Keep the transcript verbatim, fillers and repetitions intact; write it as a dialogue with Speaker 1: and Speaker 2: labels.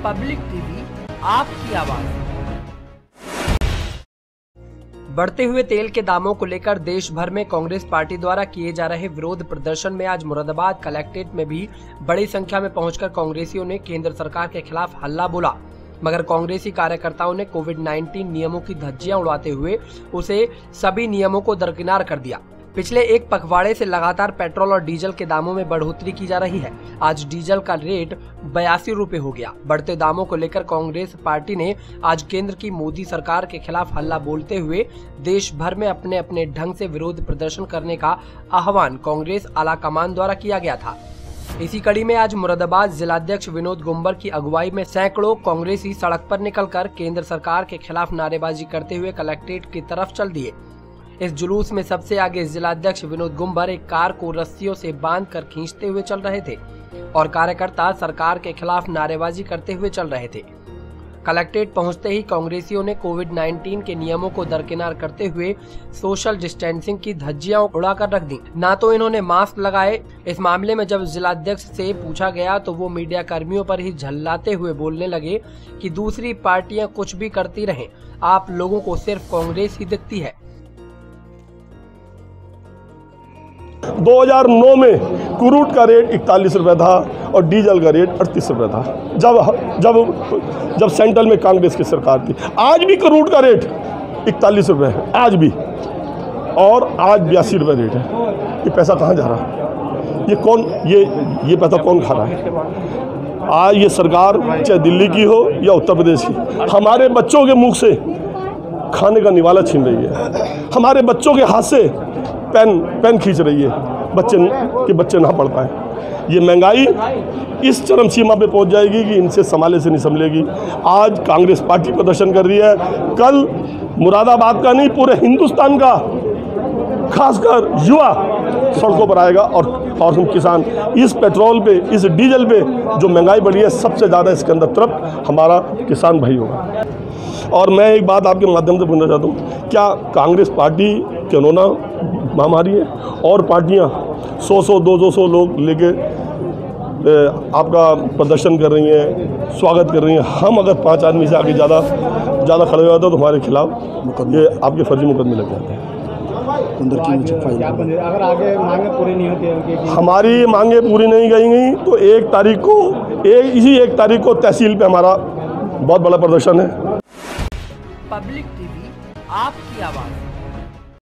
Speaker 1: Public TV, आपकी आवाज। बढ़ते हुए तेल के दामों को लेकर देश भर में कांग्रेस पार्टी द्वारा किए जा रहे विरोध प्रदर्शन में आज मुरादाबाद कलेक्ट्रेट में भी बड़ी संख्या में पहुंचकर कांग्रेसियों ने केंद्र सरकार के खिलाफ हल्ला बोला। मगर कांग्रेसी कार्यकर्ताओं ने कोविड नाइन्टीन नियमों की धज्जियां उड़ाते हुए उसे सभी नियमों को दरकिनार कर दिया। पिछले एक पखवाड़े से लगातार पेट्रोल और डीजल के दामों में बढ़ोतरी की जा रही है। आज डीजल का रेट बयासी रुपए हो गया। बढ़ते दामों को लेकर कांग्रेस पार्टी ने आज केंद्र की मोदी सरकार के खिलाफ हल्ला बोलते हुए देश भर में अपने अपने ढंग से विरोध प्रदर्शन करने का आह्वान कांग्रेस आलाकमान द्वारा किया गया था। इसी कड़ी में आज मुरादाबाद जिलाध्यक्ष विनोद गुंबर की अगुवाई में सैकड़ों कांग्रेसी सड़क पर निकलकर केंद्र सरकार के खिलाफ नारेबाजी करते हुए कलेक्ट्रेट की तरफ चल दिए। इस जुलूस में सबसे आगे जिलाध्यक्ष विनोद गुंबर एक कार को रस्सियों से बांधकर खींचते हुए चल रहे थे और कार्यकर्ता सरकार के खिलाफ नारेबाजी करते हुए चल रहे थे। कलेक्ट्रेट पहुंचते ही कांग्रेसियों ने कोविड नाइन्टीन के नियमों को दरकिनार करते हुए सोशल डिस्टेंसिंग की धज्जियां उड़ाकर रख दी। ना तो इन्होंने मास्क लगाए। इस मामले में जब जिलाध्यक्ष से पूछा गया तो वो मीडिया कर्मियों पर ही झल्लाते हुए बोलने लगे कि दूसरी पार्टियां कुछ भी करती रहें, आप लोगों को सिर्फ कांग्रेस ही दिखती है।
Speaker 2: दो हज़ार नौ में क्रूड का रेट इकतालीस रुपये था और डीजल का रेट अड़तीस रुपये था जब जब जब सेंट्रल में कांग्रेस की सरकार थी। आज भी क्रूड का रेट इकतालीस रुपये है आज भी, और आज बयासी रुपये रेट है। ये पैसा कहाँ जा रहा है? ये कौन ये ये पैसा कौन खा रहा है? आज ये सरकार चाहे दिल्ली की हो या उत्तर प्रदेश की, हमारे बच्चों के मुख से खाने का निवाला छीन रही है। हमारे बच्चों के हाथ से पेन पेन खींच रही है, बच्चे कि बच्चे ना पढ़ पाए। ये महंगाई इस चरम सीमा पे पहुंच जाएगी कि इनसे संभाले से नहीं संभलेगी। आज कांग्रेस पार्टी प्रदर्शन कर रही है, कल मुरादाबाद का नहीं पूरे हिंदुस्तान का खासकर युवा सड़कों पर आएगा और और हम किसान इस पेट्रोल पे, इस डीजल पे जो महंगाई बढ़ी है, सबसे ज़्यादा इसके अंदर तरफ हमारा किसान भाई होगा। और मैं एक बात आपके माध्यम से पूछना चाहता हूँ, क्या कांग्रेस पार्टी कोरोना महामारी है और पार्टियां सौ सौ दो दो सौ लोग लेके आपका प्रदर्शन कर रही हैं, स्वागत कर रही हैं? हम अगर पांच आदमी से आगे ज़्यादा ज़्यादा खड़े हो जाते तो हमारे खिलाफ ये आपके फर्जी मुकदमे लग जाते हैं।
Speaker 3: अगर आगे मांगे पूरी नहीं होती,
Speaker 2: हमारी मांगे पूरी नहीं गई गई तो एक तारीख को एक इसी एक तारीख को तहसील पे हमारा बहुत बड़ा प्रदर्शन है।
Speaker 1: पब्लिक टीवी, आपकी आवाज़।